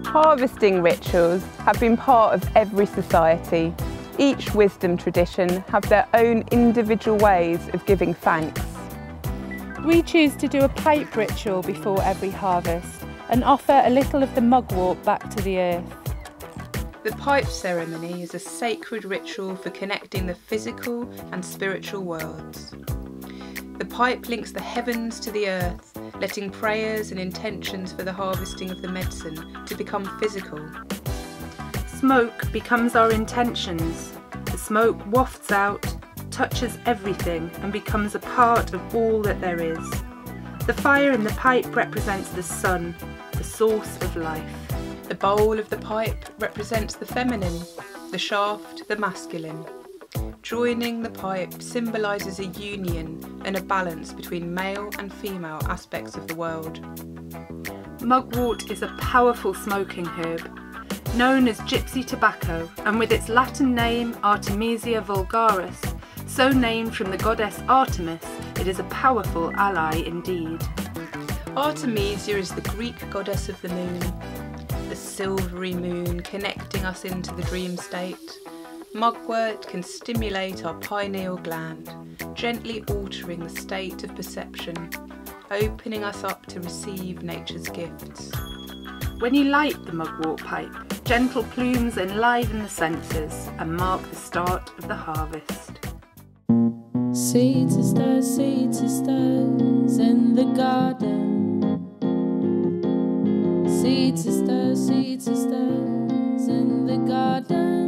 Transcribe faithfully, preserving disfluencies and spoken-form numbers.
Harvesting rituals have been part of every society. Each wisdom tradition have their own individual ways of giving thanks. We choose to do a pipe ritual before every harvest and offer a little of the mugwort back to the earth. The pipe ceremony is a sacred ritual for connecting the physical and spiritual worlds. The pipe links the heavens to the earth, letting prayers and intentions for the harvesting of the medicine to become physical. Smoke becomes our intentions. The smoke wafts out, touches everything and becomes a part of all that there is. The fire in the pipe represents the sun, the source of life. The bowl of the pipe represents the feminine, the shaft the masculine. Joining the pipe symbolises a union and a balance between male and female aspects of the world. Mugwort is a powerful smoking herb, known as gypsy tobacco, and with its Latin name Artemisia vulgaris, so named from the goddess Artemis, it is a powerful ally indeed. Artemisia is the Greek goddess of the moon, the silvery moon connecting us into the dream state. Mugwort can stimulate our pineal gland, gently altering the state of perception, opening us up to receive nature's gifts. When you light the mugwort pipe, gentle plumes enliven the senses and mark the start of the harvest. Seed sisters, seed sisters in the garden. Seed sisters, seed sisters in the garden.